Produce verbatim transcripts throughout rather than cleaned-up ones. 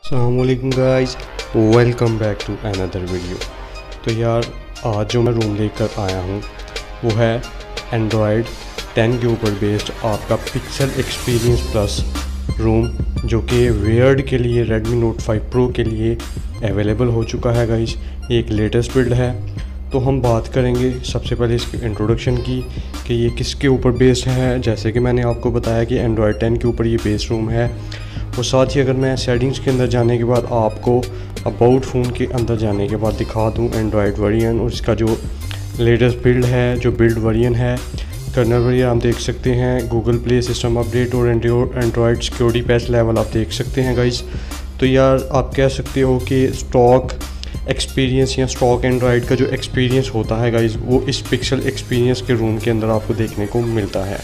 अस्सलामुअलैकुम guys, welcome back to another video. तो यार आज जो मैं रूम लेकर आया हूँ वो है एंड्रॉयड टेन के ऊपर बेस्ड आपका पिक्सल एक्सपीरियंस प्लस रूम, जो कि वेयर्ड के लिए रेडमी नोट फाइव प्रो के लिए अवेलेबल हो चुका है गाइस। ये एक लेटेस्ट बिल्ड है। तो हम बात करेंगे सबसे पहले इसकी इंट्रोडक्शन की कि ये किसके ऊपर बेस्ड है। जैसे कि मैंने आपको बताया कि एंड्रॉयड टेन के ऊपर ये बेस्ड रूम है। और साथ ही अगर मैं सेटिंग्स के अंदर जाने के बाद आपको अबाउट फ़ोन के अंदर जाने के बाद दिखा दूं एंड्रॉयड वेरिएंट और इसका जो लेटेस्ट बिल्ड है, जो बिल्ड वेरिएंट है, कर्नल वेरिएंट आप देख सकते हैं, गूगल प्ले सिस्टम अपडेट और एंड्रॉयड सिक्योरिटी पैच लेवल आप देख सकते हैं गाइस। तो यार आप कह सकते हो कि स्टॉक एक्सपीरियंस या स्टॉक एंड्रॉयड का जो एक्सपीरियंस होता है गाइस, वो इस पिक्सल एक्सपीरियंस के रूम के अंदर आपको देखने को मिलता है।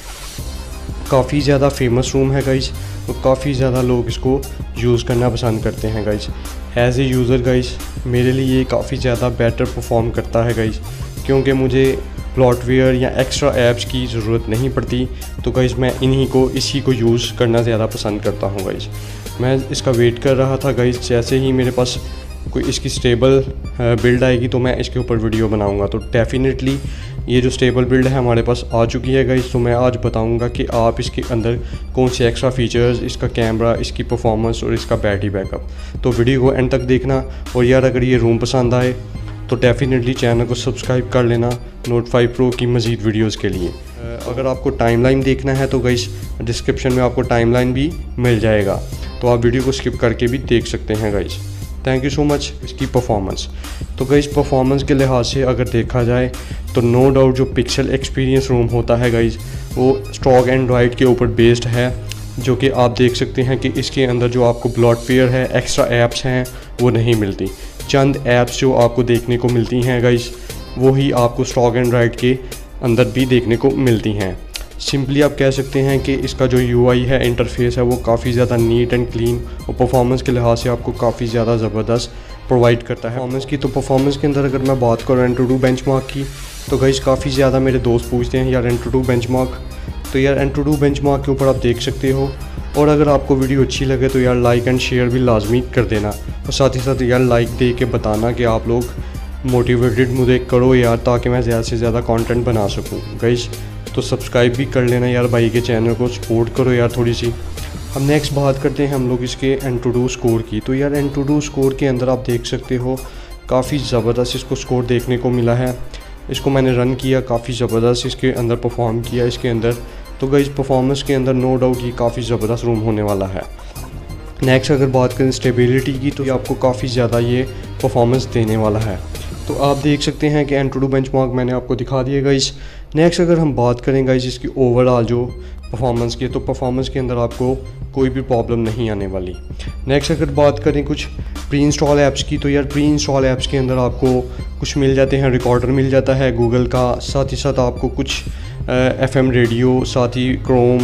काफ़ी ज़्यादा फेमस रूम है गाइस, तो काफ़ी ज़्यादा लोग इसको यूज़ करना पसंद करते हैं guys. As a user guys मेरे लिए ये काफ़ी ज़्यादा बेटर परफॉर्म करता है गाइस, क्योंकि मुझे प्लॉटवेयर या एक्स्ट्रा ऐप्स की ज़रूरत नहीं पड़ती। तो गाइस मैं इन्हीं को इसी को यूज़ करना ज़्यादा पसंद करता हूँ गाइस। मैं इसका वेट कर रहा था गाइस, जैसे ही मेरे पास कोई इसकी स्टेबल बिल्ड आएगी तो मैं इसके ऊपर वीडियो बनाऊंगा। तो डेफिनेटली ये जो स्टेबल बिल्ड है हमारे पास आ चुकी है गाइस। तो मैं आज बताऊंगा कि आप इसके अंदर कौन से एक्स्ट्रा फीचर्स, इसका कैमरा, इसकी परफॉर्मेंस और इसका बैटरी बैकअप। तो वीडियो को एंड तक देखना। और यार अगर ये रूम पसंद आए तो डेफिनेटली चैनल को सब्सक्राइब कर लेना नोट फाइव प्रो की मज़ीद वीडियोज़ के लिए। अगर आपको टाइमलाइन देखना है तो गाइस डिस्क्रिप्शन में आपको टाइमलाइन भी मिल जाएगा, तो आप वीडियो को स्किप करके भी देख सकते हैं guys. Thank you so much. इसकी परफॉर्मेंस तो गाइस परफॉर्मेंस के लिहाज से अगर देखा जाए तो नो डाउट जो पिक्सल एक्सपीरियंस रूम होता है गाइस वो स्टॉक एंड्रॉयड के ऊपर बेस्ड है, जो कि आप देख सकते हैं कि इसके अंदर जो आपको ब्लॉटवेयर है, एक्स्ट्रा ऐप्स हैं वो नहीं मिलती। चंद ऐप्स जो आपको देखने को मिलती हैं गाइस वो ही आपको स्टॉक एंड्रॉयड के अंदर भी देखने को मिलती हैं। सिंपली आप कह सकते हैं कि इसका जो यूआई है, इंटरफेस है, वो काफ़ी ज़्यादा नीट एंड क्लीन और परफॉर्मेंस के लिहाज से आपको काफ़ी ज़्यादा ज़बरदस्त प्रोवाइड करता है। परफॉर्मेंस की तो परफॉर्मेंस के अंदर अगर मैं बात करूँ एंट्रोडू बेंचमार्क की, तो गाइस काफ़ी ज़्यादा मेरे दोस्त पूछते हैं यार एंट्रोडू बेंचमार्क। तो यार एंट्रोडू बेंचमार्क के ऊपर आप देख सकते हो। और अगर आपको वीडियो अच्छी लगे तो यार लाइक एंड शेयर भी लाजमी कर देना, और साथ ही साथ यार लाइक दे के बताना कि आप लोग मोटिवेटेड मुझे करो यार, ताकि मैं ज़्यादा से ज़्यादा कंटेंट बना सकूं गाइस। तो सब्सक्राइब भी कर लेना यार, भाई के चैनल को सपोर्ट करो यार थोड़ी सी। अब नेक्स्ट बात करते हैं हम लोग इसके एंट्रोडू स्कोर की। तो यार एंट्रोडू स्कोर के अंदर आप देख सकते हो काफ़ी ज़बरदस्त इसको स्कोर देखने को मिला है। इसको मैंने रन किया, काफ़ी ज़बरदस्त इसके अंदर परफॉर्म किया इसके अंदर। तो गाइस परफॉर्मेंस के अंदर नो डाउट ये काफ़ी ज़बरदस्त रूम होने वाला है। नेक्स्ट अगर बात करें स्टेबिलिटी की, तो ये आपको काफ़ी ज़्यादा ये परफॉर्मेंस देने वाला है। तो आप देख सकते हैं कि एंट्रोडू बेंचमार्क मैंने आपको दिखा दिया गाइस। नेक्स्ट अगर हम बात करें गाइस इसकी ओवरऑल जो परफॉर्मेंस की, तो परफॉर्मेंस के अंदर आपको कोई भी प्रॉब्लम नहीं आने वाली। नेक्स्ट अगर बात करें कुछ प्री इंस्टॉल ऐप्स की, तो यार प्री इंस्टॉल ऐप्स के अंदर आपको कुछ मिल जाते हैं, रिकॉर्डर मिल जाता है गूगल का, साथ ही साथ आपको कुछ एफ एम रेडियो, साथ ही क्रोम,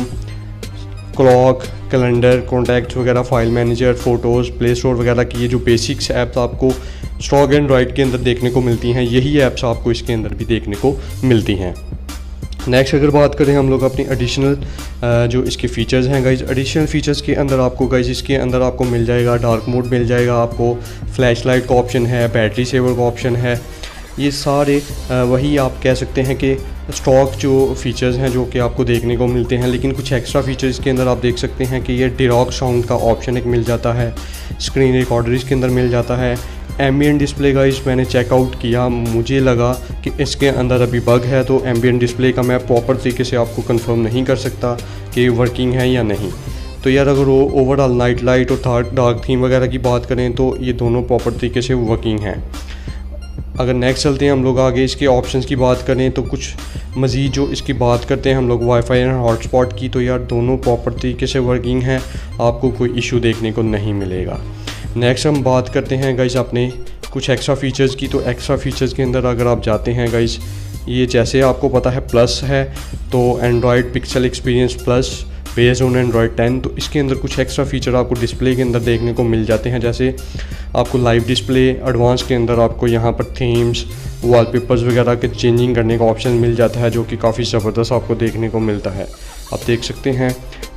क्लॉक, कैलेंडर, कॉन्टैक्ट्स वगैरह, file manager, photos, play store वगैरह की ये जो बेसिक्स ऐप्स आपको स्टॉक एंड्रॉयड के अंदर देखने को मिलती हैं, यही ऐप्स आपको इसके अंदर भी देखने को मिलती हैं। नेक्स्ट अगर बात करें हम लोग अपनी एडिशनल जो इसके फ़ीचर्स हैं गाइज, एडिशनल फ़ीचर्स के अंदर आपको गाइज इसके अंदर आपको मिल जाएगा डार्क मोड मिल जाएगा, आपको फ्लैश लाइट का ऑप्शन है, बैटरी सेवर का ऑप्शन है। ये सारे वही आप कह सकते हैं कि स्टॉक जो फ़ीचर्स हैं जो कि आपको देखने को मिलते हैं। लेकिन कुछ एक्स्ट्रा फ़ीचर्स के अंदर आप देख सकते हैं कि ये डिरॉक साउंड का ऑप्शन एक मिल जाता है, स्क्रीन रिकॉर्डर इसके अंदर मिल जाता है। एम्बिएंट डिस्प्ले का इस मैंने चेकआउट किया, मुझे लगा कि इसके अंदर अभी बग है, तो एम्बिएंट डिस्प्ले का मैं प्रॉपर तरीके से आपको कंफर्म नहीं कर सकता कि वर्किंग है या नहीं। तो यार अगर वो ओवरऑल नाइट लाइट और डार्क थीम वगैरह की बात करें तो ये दोनों प्रॉपर तरीके से वर्किंग हैं। अगर नेक्स्ट चलते हैं हम लोग आगे इसके ऑप्शंस की बात करें, तो कुछ मज़ीद जो इसकी बात करते हैं हम लोग वाईफाई एंड हॉटस्पॉट की, तो यार दोनों प्रॉपर तरीके से वर्किंग हैं, आपको कोई इशू देखने को नहीं मिलेगा। नेक्स्ट हम बात करते हैं गाइस अपने कुछ एक्स्ट्रा फ़ीचर्स की। तो एक्स्ट्रा फ़ीचर्स के अंदर अगर आप जाते हैं गाइस, ये जैसे आपको पता है प्लस है, तो Android Pixel Experience plus based on Android ten. तो इसके अंदर कुछ एक्स्ट्रा फ़ीचर आपको डिस्प्ले के अंदर देखने को मिल जाते हैं, जैसे आपको लाइव डिस्प्ले, एडवांस के अंदर आपको यहाँ पर थीम्स, वॉलपेपर्स वगैरह के चेंजिंग करने का ऑप्शन मिल जाता है, जो कि काफ़ी ज़बरदस्त आपको देखने को मिलता है। आप देख सकते हैं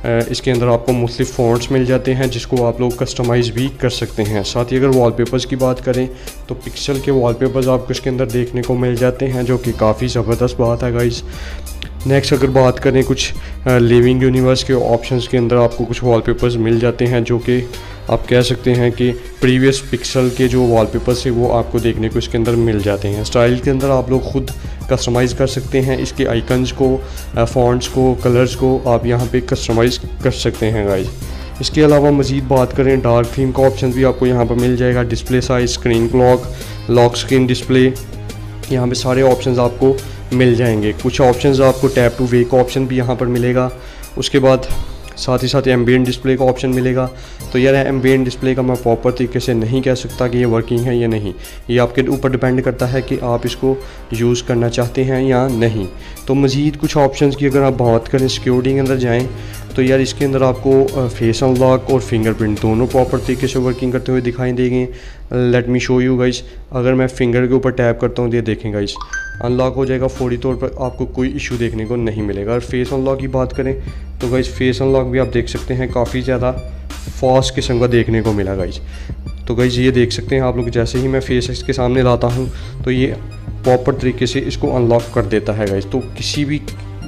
इसके अंदर आपको मुख्तलिफ फ़ॉन्ट्स मिल जाते हैं जिसको आप लोग कस्टमाइज़ भी कर सकते हैं। साथ ही अगर वॉलपेपर्स की बात करें तो पिक्सल के वॉलपेपर्स आपको इसके अंदर देखने को मिल जाते हैं, जो कि काफ़ी ज़बरदस्त बात है गाइस। नेक्स्ट अगर बात करें कुछ लिविंग यूनिवर्स के ऑप्शंस के अंदर आपको कुछ वॉलपेपर्स मिल जाते हैं, जो कि आप कह सकते हैं कि प्रीवियस पिक्सल के जो वॉलपेपर्स है वो आपको देखने को इसके अंदर मिल जाते हैं। स्टाइल के अंदर आप लोग खुद कस्टमाइज़ कर सकते हैं, इसके आइकन्स को, फॉन्ट्स को, कलर्स को आप यहाँ पे कस्टमाइज़ कर सकते हैं गाइस। इसके अलावा मज़ीद बात करें डार्क थीम का ऑप्शन भी आपको यहाँ पर मिल जाएगा। Display size, screen clock, lock screen display, यहाँ पे सारे ऑप्शंस आपको मिल जाएंगे। कुछ ऑप्शंस आपको टैप टू वेक का ऑप्शन भी यहाँ पर मिलेगा। उसके बाद साथ ही साथ एम्बिएंट डिस्प्ले का ऑप्शन मिलेगा। तो यार एम्बिएंट डिस्प्ले का मैं प्रॉपर तरीके से नहीं कह सकता कि ये वर्किंग है या नहीं, ये आपके ऊपर डिपेंड करता है कि आप इसको यूज़ करना चाहते हैं या नहीं। तो मज़ीद कुछ ऑप्शंस की अगर आप बात करें, सिक्योरिटी के अंदर जाएँ तो यार इसके अंदर आपको फेस अनलॉक और फिंगरप्रिंट दोनों प्रॉपर तरीके से वर्किंग करते हुए दिखाई देंगे। Let me show you guys. अगर मैं फिंगर के ऊपर टैप करता हूँ तो ये देखें गाइस अनलॉक हो जाएगा, फौरी तौर पर आपको कोई इशू देखने को नहीं मिलेगा। अगर फेस अनलॉक की बात करें तो गाइस फेस अनलॉक भी आप देख सकते हैं काफ़ी ज़्यादा फास्ट किस्म का देखने को मिला गाइस। तो गाइस ये देख सकते हैं आप लोग, जैसे ही मैं फेस इसके सामने लाता हूँ तो ये प्रॉपर तरीके से इसको अनलॉक कर देता है गाइस। तो किसी भी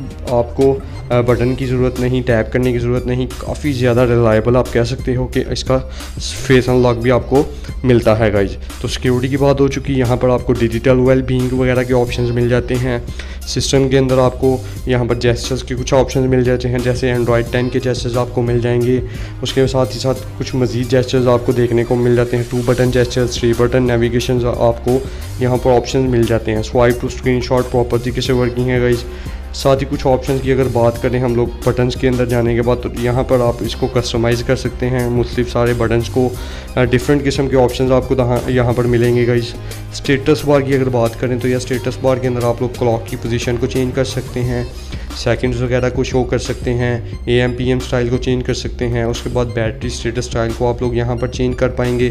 आपको बटन की ज़रूरत नहीं, टैप करने की ज़रूरत नहीं, काफ़ी ज़्यादा रिलायबल आप कह सकते हो कि इसका फेस अनलॉक भी आपको मिलता है गाइज। तो सिक्योरिटी की बात हो चुकी, यहाँ पर आपको डिजिटल वेल बीइंग वगैरह के ऑप्शंस मिल जाते हैं। सिस्टम के अंदर आपको यहाँ पर जेस्चर्स के कुछ ऑप्शंस मिल जाते हैं, जैसे एंड्रॉयड टेन के जेस्चर्स आपको मिल जाएंगे। उसके साथ ही साथ कुछ मज़ीद जेस्चर्स आपको देखने को मिल जाते हैं। Two button gestures, three button navigation आपको यहाँ पर ऑप्शन मिल जाते हैं। स्वाइप टू स्क्रीनशॉट प्रॉपर तरीके से वर्किंग है गाइज। साथ ही कुछ ऑप्शंस की अगर बात करें हम लोग बटन्स के अंदर जाने के बाद, तो यहाँ पर आप इसको कस्टमाइज़ कर सकते हैं मुख्तलिफ सारे बटन्स को। डिफरेंट किस्म के ऑप्शंस आपको यहाँ पर मिलेंगे गाइस। स्टेटस बार की अगर बात करें तो यह स्टेटस बार के अंदर आप लोग क्लॉक की पोजीशन को चेंज कर सकते हैं, सेकंड्स वगैरह को शो कर सकते हैं, A M P M style को चेंज कर सकते हैं। उसके बाद बैटरी स्टेटस स्टाइल को आप लोग यहाँ पर चेंज कर पाएंगे।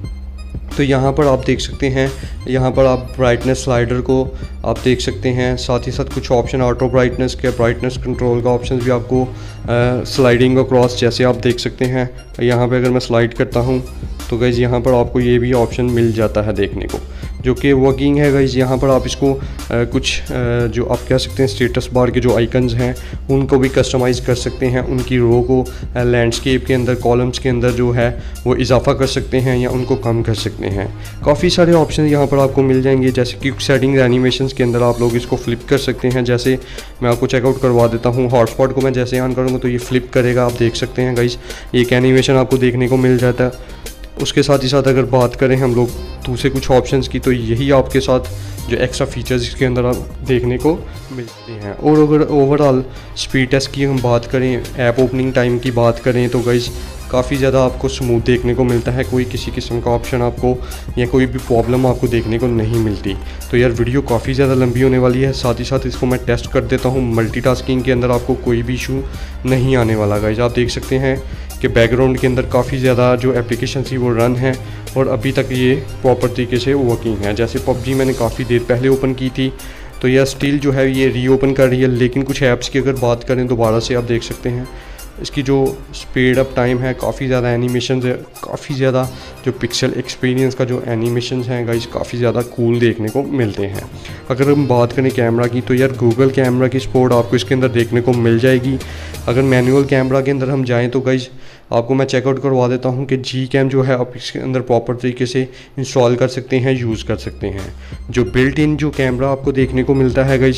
तो यहाँ पर आप देख सकते हैं, यहाँ पर आप ब्राइटनेस स्लाइडर को आप देख सकते हैं। साथ ही साथ कुछ ऑप्शन ऑटो ब्राइटनेस के, ब्राइटनेस कंट्रोल का ऑप्शन भी आपको स्लाइडिंग अक्रॉस जैसे आप देख सकते हैं। यहाँ पे अगर मैं स्लाइड करता हूँ तो गाइज़ यहाँ पर आपको ये भी ऑप्शन मिल जाता है देखने को, जो कि वर्किंग है गाइज़। यहाँ पर आप इसको आ, कुछ आ, जो आप कह सकते हैं स्टेटस बार के जो आइकन्स हैं उनको भी कस्टमाइज़ कर सकते हैं। उनकी रो को लैंडस्केप के अंदर, कॉलम्स के अंदर जो है वो इजाफा कर सकते हैं या उनको कम कर सकते हैं। काफ़ी सारे ऑप्शन यहाँ पर आपको मिल जाएंगे, जैसे क्विक सेटिंग एनिमेशंस के अंदर आप लोग इसको फ्लिप कर सकते हैं। जैसे मैं आपको चेकआउट करवा देता हूँ, हॉटस्पॉट को मैं जैसे ऑन करूँगा तो ये फ्लिप करेगा, आप देख सकते हैं गाइज़। एक एनिमेशन आपको देखने को मिल जाता है। उसके साथ ही साथ अगर बात करें हम लोग दूसरे कुछ ऑप्शंस की, तो यही आपके साथ जो एक्स्ट्रा फीचर्स इसके अंदर आप देखने को मिलते हैं। और अगर ओवरऑल स्पीड टेस्ट की हम बात करें, ऐप ओपनिंग टाइम की बात करें, तो गाइज़ काफ़ी ज़्यादा आपको स्मूथ देखने को मिलता है। कोई किसी किस्म का ऑप्शन आपको या कोई भी प्रॉब्लम आपको देखने को नहीं मिलती। तो यार वीडियो काफ़ी ज़्यादा लंबी होने वाली है, साथ ही साथ इसको मैं टेस्ट कर देता हूँ। मल्टीटास्किंग के अंदर आपको कोई भी इशू नहीं आने वाला गाइज़। आप देख सकते हैं कि बैकग्राउंड के अंदर काफ़ी ज़्यादा जो एप्लीकेशन थी वो रन है और अभी तक ये प्रॉपर तरीके से वर्किंग है। जैसे पबजी मैंने काफ़ी देर पहले ओपन की थी, तो यह स्टिल जो है ये रीओपन कर रही है। लेकिन कुछ ऐप्स की अगर बात करें दोबारा से, आप देख सकते हैं इसकी जो स्पीड अप टाइम है काफ़ी ज़्यादा, एनिमेशन है काफ़ी ज़्यादा, जो पिक्सल एक्सपीरियंस का जो एनिमेशन हैं गाइस काफ़ी ज़्यादा कूल देखने को मिलते हैं। अगर हम बात करें कैमरा की, तो यार गूगल कैमरा की सपोर्ट आपको इसके अंदर देखने को मिल जाएगी। अगर मैनुअल कैमरा के अंदर हम जाएँ तो गाइस आपको मैं चेकआउट करवा देता हूँ कि जी कैम जो है आप इसके अंदर प्रॉपर तरीके से इंस्टॉल कर सकते हैं, यूज़ कर सकते हैं। जो बिल्ट इन जो कैमरा आपको देखने को मिलता है गाइस,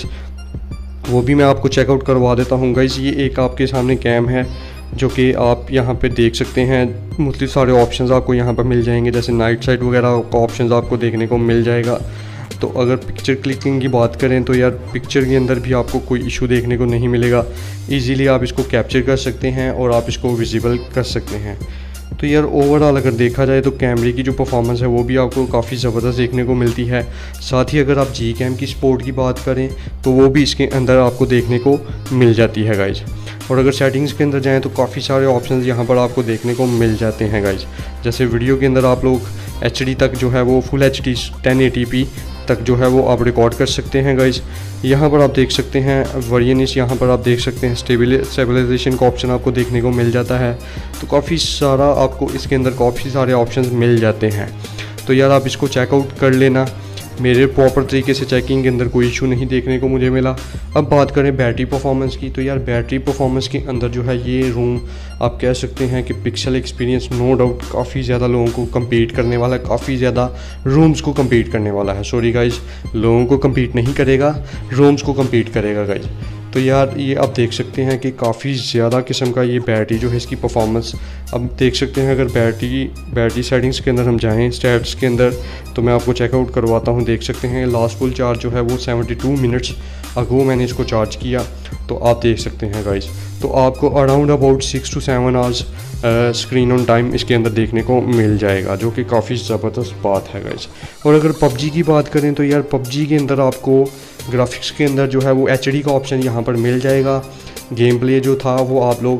वो भी मैं आपको चेकआउट करवा देता हूँ गाइस। ये एक आपके सामने कैम है जो कि आप यहाँ पे देख सकते हैं। मुख्तलिफ सारे ऑप्शंस आपको यहाँ पर मिल जाएंगे, जैसे नाइट साइड वगैरह का ऑप्शंस आपको देखने को मिल जाएगा। तो अगर पिक्चर क्लिकिंग की बात करें तो यार पिक्चर के अंदर भी आपको कोई इशू देखने को नहीं मिलेगा। इजीली आप इसको कैप्चर कर सकते हैं और आप इसको विजिबल कर सकते हैं। तो यार ओवरऑल अगर देखा जाए तो कैमरे की जो परफॉर्मेंस है वो भी आपको काफ़ी ज़बरदस्त देखने को मिलती है। साथ ही अगर आप जी कैम की सपोर्ट की बात करें तो वो भी इसके अंदर आपको देखने को मिल जाती है गाइज। और अगर सेटिंग्स के अंदर जाएँ तो काफ़ी सारे ऑप्शंस यहाँ पर आपको देखने को मिल जाते हैं गाइज। जैसे वीडियो के अंदर आप लोग एच डी तक जो है वो full H D ten eighty P तक जो है वो आप रिकॉर्ड कर सकते हैं गाइस। यहाँ पर आप देख सकते हैं वेरिएंस, यहाँ पर आप देख सकते हैं स्टेबल स्टेबलाइजेशन का ऑप्शन आपको देखने को मिल जाता है। तो काफ़ी सारा आपको इसके अंदर काफ़ी सारे ऑप्शंस मिल जाते हैं। तो यार आप इसको चेकआउट कर लेना। मेरे प्रॉपर तरीके से चेकिंग के अंदर कोई इशू नहीं देखने को मुझे मिला। अब बात करें बैटरी परफॉर्मेंस की, तो यार बैटरी परफॉर्मेंस के अंदर जो है ये रूम आप कह सकते हैं कि पिक्सल एक्सपीरियंस नो डाउट काफ़ी ज़्यादा लोगों को कम्पीट करने वाला है, काफ़ी ज़्यादा रूम्स को कम्पीट करने वाला है। सॉरी गाइज, लोगों को कम्पीट नहीं करेगा, रूम्स को कम्पीट करेगा गाइज। तो यार ये आप देख सकते हैं कि काफ़ी ज़्यादा किस्म का ये बैटरी जो है इसकी परफॉर्मेंस अब देख सकते हैं। अगर बैटरी बैटरी सेटिंग्स के अंदर हम जाएं स्टैट्स के अंदर, तो मैं आपको चेकआउट करवाता हूं। देख सकते हैं लास्ट फुल चार्ज जो है वो बहत्तर मिनट्स अगो मैंने इसको चार्ज किया, तो आप देख सकते हैं गाइस। तो आपको around about six to seven hours screen on time इसके अंदर देखने को मिल जाएगा, जो कि काफ़ी ज़बरदस्त बात है गाइस। और अगर पबजी की बात करें तो यार पबजी के अंदर आपको ग्राफिक्स के अंदर जो है वो एच डी का ऑप्शन यहाँ पर मिल जाएगा। गेम प्ले जो था वो आप लोग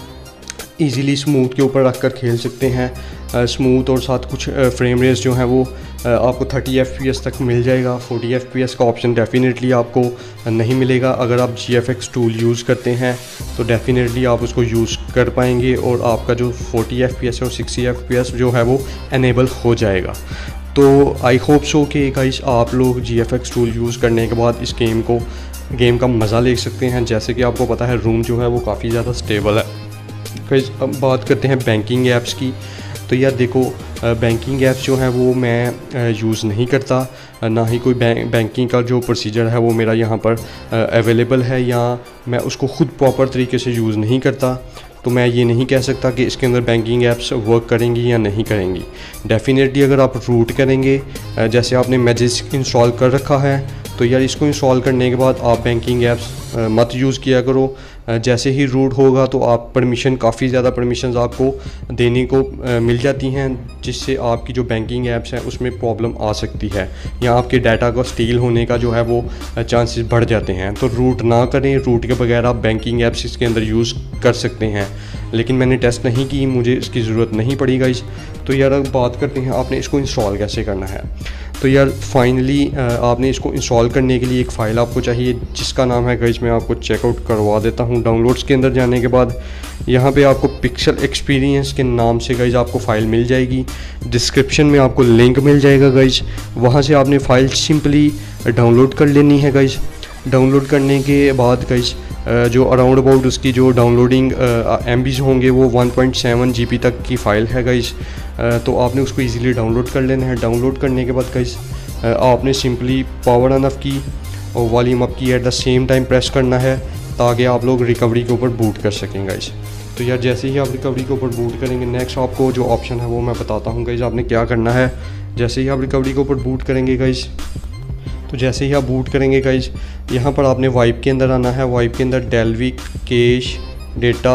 इजीली स्मूथ के ऊपर रख कर खेल सकते हैं। स्मूथ और साथ कुछ फ्रेम रेट्स जो हैं वो आपको थर्टी एफ पी एस तक मिल जाएगा। फोर्टी एफ पी एस का ऑप्शन डेफिनेटली आपको नहीं मिलेगा। अगर आप G F X tool use करते हैं तो डेफिनेटली आप उसको यूज़ कर पाएंगे और आपका जो फोर्टी एफ पी एस और सिक्सटी एफ पी एस जो है वो एनेबल हो जाएगा। तो आई होप सो कि गाइस आप लोग G F X tool use करने के बाद इस गेम को गेम का मज़ा ले सकते हैं। जैसे कि आपको पता है रूम जो है वो काफ़ी ज़्यादा स्टेबल है। गाइस अब बात करते हैं बैंकिंग ऐप्स की। तो यार देखो बैंकिंग ऐप्स जो है वो मैं यूज़ नहीं करता, ना ही कोई बैंकिंग का जो प्रोसीजर है वो मेरा यहाँ पर अवेलेबल है, या मैं उसको ख़ुद प्रॉपर तरीके से यूज़ नहीं करता। तो मैं ये नहीं कह सकता कि इसके अंदर बैंकिंग ऐप्स वर्क करेंगी या नहीं करेंगी। डेफिनेटली अगर आप रूट करेंगे, जैसे आपने मैजिक इंस्टॉल कर रखा है, तो यार इसको इंस्टॉल करने के बाद आप बैंकिंग ऐप्स मत यूज़ किया करो। जैसे ही रूट होगा तो आप परमिशन काफ़ी ज़्यादा परमिशंस आपको देने को मिल जाती हैं, जिससे आपकी जो बैंकिंग ऐप्स हैं उसमें प्रॉब्लम आ सकती है, या आपके डाटा का स्टील होने का जो है वो चांसेस बढ़ जाते हैं। तो रूट ना करें, रूट के बगैर आप बैंकिंग ऐप्स इसके अंदर यूज़ कर सकते हैं। लेकिन मैंने टेस्ट नहीं की, मुझे इसकी ज़रूरत नहीं पड़ी गाइस। तो यार अब बात करते हैं आपने इसको इंस्टॉल कैसे करना है। तो यार फाइनली आपने इसको इंस्टॉल करने के लिए एक फ़ाइल आपको चाहिए, जिसका नाम है गाइस, मैं आपको चेकआउट करवा देता हूँ। डाउनलोड्स के अंदर जाने के बाद यहाँ पे आपको पिक्सल एक्सपीरियंस के नाम से गाइस आपको फ़ाइल मिल जाएगी। डिस्क्रिप्शन में आपको लिंक मिल जाएगा गाइस, वहाँ से आपने फ़ाइल सिंपली डाउनलोड कर लेनी है गाइस। डाउनलोड करने के बाद गाइस जो अराउंड अबाउट उसकी जो डाउनलोडिंग एम बीज़ होंगे वो one point seven G B तक की फ़ाइल है गाइस। तो आपने उसको इजीली डाउनलोड कर लेना है। डाउनलोड करने के बाद गाइस आपने सिंपली पावर ऑन ऑफ की और वॉल्यूम अप की at the same time press करना है, ताकि आप लोग रिकवरी के ऊपर बूट कर सकें गाइस। तो यार जैसे ही आप रिकवरी के ऊपर बूट करेंगे, नेक्स्ट आपको जो ऑप्शन है वो मैं बताता हूँ गाइस आपने क्या करना है। जैसे ही आप रिकवरी के ऊपर बूट करेंगे गाइस, तो जैसे ही आप बूट करेंगे गाइस, यहाँ पर आपने वाइप के अंदर आना है। वाइप के अंदर डेल्वी, कैश, डेटा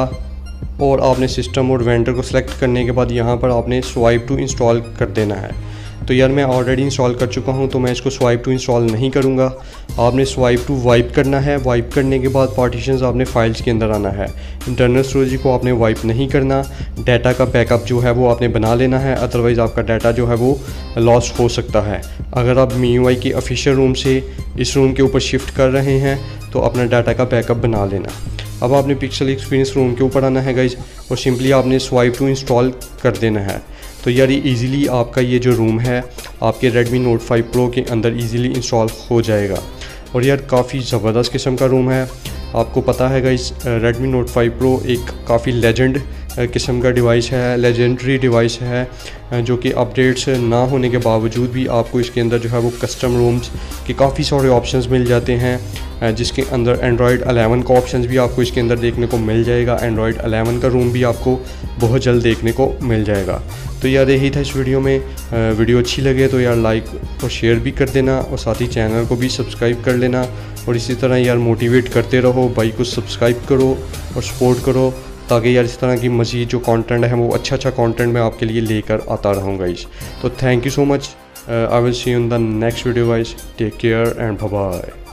और आपने सिस्टम और वेंडर को सिलेक्ट करने के बाद यहाँ पर आपने स्वाइप टू इंस्टॉल कर देना है। तो यार मैं ऑलरेडी इंस्टॉल कर चुका हूँ, तो मैं इसको स्वाइप टू इंस्टॉल नहीं करूँगा। आपने स्वाइप टू वाइप करना है। वाइप करने के बाद पार्टीशंस आपने फाइल्स के अंदर आना है। इंटरनल स्टोरेज को आपने वाइप नहीं करना। डाटा का बैकअप जो है वो आपने बना लेना है, अदरवाइज़ आपका डाटा जो है वो लॉस्ट हो सकता है। अगर आप एम यू आई की ऑफिशियल रूम से इस रूम के ऊपर शिफ्ट कर रहे हैं तो अपना डाटा का बैकअप बना लेना। अब आपने पिक्सल एक्सपीरियंस रूम के ऊपर आना है गाइज, और सिंपली आपने स्वाइप टू इंस्टॉल कर देना है। तो यार ये ईज़िली आपका ये जो रूम है आपके Redmi Note फाइव Pro के अंदर ईज़िली इंस्टॉल हो जाएगा। और यार काफ़ी ज़बरदस्त किस्म का रूम है। आपको पता है guys Redmi Note five Pro एक काफ़ी लेजेंड किस्म का डिवाइस है, लेजेंडरी डिवाइस है, जो कि अपडेट्स ना होने के बावजूद भी आपको इसके अंदर जो है वो कस्टम रूम्स के काफ़ी सारे ऑप्शंस मिल जाते हैं, जिसके अंदर एंड्रॉयड इलेवन का ऑप्शंस भी आपको इसके अंदर देखने को मिल जाएगा। एंड्रॉयड इलेवन का रूम भी आपको बहुत जल्द देखने को मिल जाएगा। तो यार यही था इस वीडियो में। वीडियो अच्छी लगे तो यार लाइक और शेयर भी कर देना, और साथ ही चैनल को भी सब्सक्राइब कर लेना। और इसी तरह यार मोटिवेट करते रहो, भाई को सब्सक्राइब करो और सपोर्ट करो, ताकि यार इस तरह की मज़ीद जो कंटेंट है वो अच्छा अच्छा कंटेंट मैं आपके लिए लेकर आता रहूँगा गाइस। तो thank you so much. I will see you in the next video guys. Take care and bye bye.